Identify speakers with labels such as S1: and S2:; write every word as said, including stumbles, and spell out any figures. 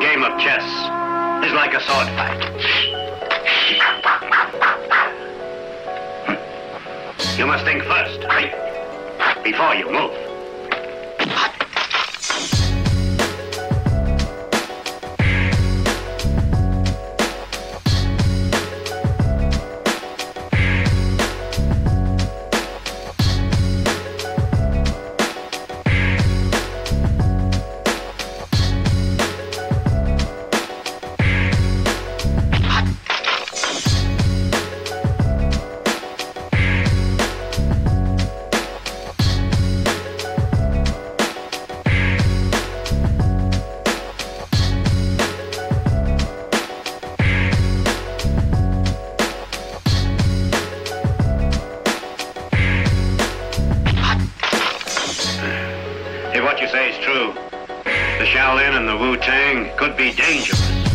S1: game of chess is like a sword fight. You must think first, before you move. If what you say is true, the Shaolin and the Wu-Tang could be dangerous.